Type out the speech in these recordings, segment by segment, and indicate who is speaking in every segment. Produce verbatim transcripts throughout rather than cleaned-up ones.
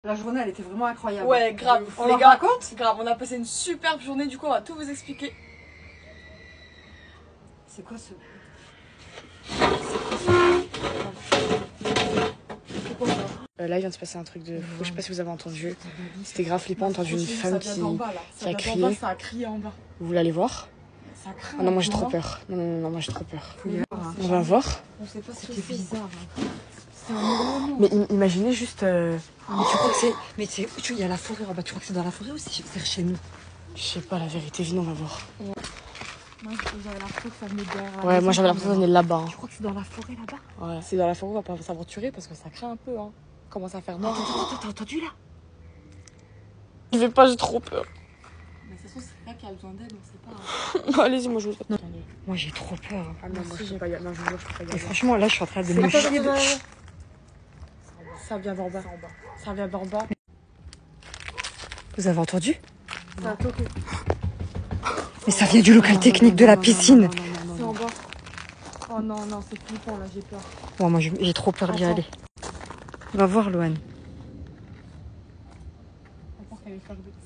Speaker 1: La journée, elle était vraiment incroyable.
Speaker 2: Ouais, grave.
Speaker 1: On
Speaker 2: les
Speaker 1: leur
Speaker 2: gars,
Speaker 1: raconte
Speaker 2: grave, on a passé une superbe journée, du coup, on va tout vous expliquer.
Speaker 1: C'est quoi ce...
Speaker 3: Euh, là, il vient de se passer un truc de fou. Je sais pas si vous avez entendu. C'était grave flippant. On a entendu une femme qui, qui a crié.
Speaker 2: Ça a crié en bas.
Speaker 3: Vous voulez aller voir?
Speaker 2: Ça a crié.
Speaker 3: Ah non, moi j'ai trop peur. Non, non, non, non, moi j'ai trop peur.
Speaker 1: On
Speaker 3: On va voir.
Speaker 1: On sait pas ce que c'est.
Speaker 2: bizarre. C'est un événement.
Speaker 3: Mais im- imaginez juste. Euh...
Speaker 1: Mais tu crois que c'est... Mais tu sais, il y a la forêt en bas. Tu crois que c'est dans la forêt ou c'est chez nous?
Speaker 3: Je sais pas la vérité. Viens, on va voir.
Speaker 2: Moi, j'avais l'impression que ça venait derrière.
Speaker 3: Ouais, moi j'avais l'impression que ça venait là-bas.
Speaker 1: Tu crois que c'est dans la forêt là-bas?
Speaker 3: Ouais.
Speaker 2: C'est dans la forêt, on va pas s'aventurer parce que ça craint un peu, hein. Commence à faire noir.
Speaker 1: Attends, attends, t'as entendu là?
Speaker 3: Je vais pas, j'ai trop peur.
Speaker 2: Mais de toute façon, c'est là qu'il y a besoin d'aide, on sait pas.
Speaker 3: Allez-y, moi je vous.
Speaker 1: Moi j'ai trop peur.
Speaker 3: Ah non, moi je peux pas y aller. Non, je vous jure, je peux pas y
Speaker 1: Et
Speaker 3: aller.
Speaker 1: franchement, là, je suis en train de me
Speaker 2: Attends,
Speaker 1: chier
Speaker 2: attends,
Speaker 1: de...
Speaker 2: attends. Ça vient d'en bas. Ça vient d'en bas.
Speaker 1: Vous avez entendu?
Speaker 2: Ça a toqué.
Speaker 1: Mais ça vient du local technique de la piscine.
Speaker 2: C'est en bas. Oh non, non, c'est flippant là, j'ai peur.
Speaker 1: Bon, moi j'ai j'ai trop peur d'y
Speaker 2: Attends.
Speaker 1: aller. On va voir, Loane.
Speaker 2: On pense qu'elle est faire des...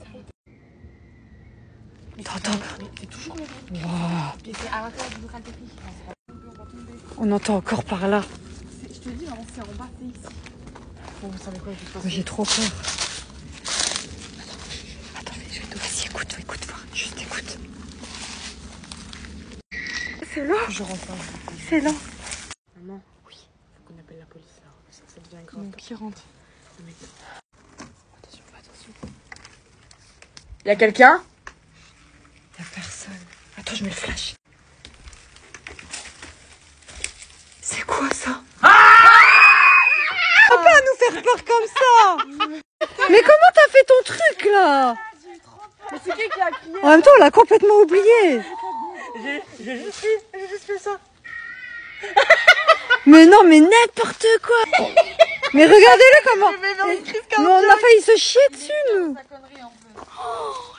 Speaker 1: T'entends?
Speaker 2: C'est toujours le même.
Speaker 1: Wow.
Speaker 2: Et c'est à l'intérieur du local technique. On va tomber, on va tomber.
Speaker 1: On entend encore par là.
Speaker 2: C'est- Je te dis, vraiment, c'est en bas, c'est ici. Bon, vous savez quoi, je vais
Speaker 1: Moi, j'ai trop peur. Attends, attends, je vais te... Vas-y, écoute, écoute, voir. Juste écoute. C'est là.
Speaker 3: Je rentre pas.
Speaker 1: C'est là.
Speaker 3: Maman, oui. Faut qu'on appelle la police là. Ça, ça devient grave.
Speaker 2: Donc, qui rentre?
Speaker 3: Attention, attention. Y a quelqu'un?
Speaker 1: Y'a personne. Attends, je mets le flash. C'est quoi ça? Faut pas nous faire peur comme ça. Mais comment t'as fait ton truc là?
Speaker 2: Mais c'est qui qui a crié?
Speaker 1: En même temps, on l'a complètement oublié.
Speaker 2: J'ai juste fait, j'ai juste fait ça.
Speaker 1: Mais non, mais n'importe quoi. Mais regardez-le comment.
Speaker 2: Je vais vers une crise
Speaker 1: Mais on a failli se chier dessus nous.
Speaker 2: Sa connerie en fait.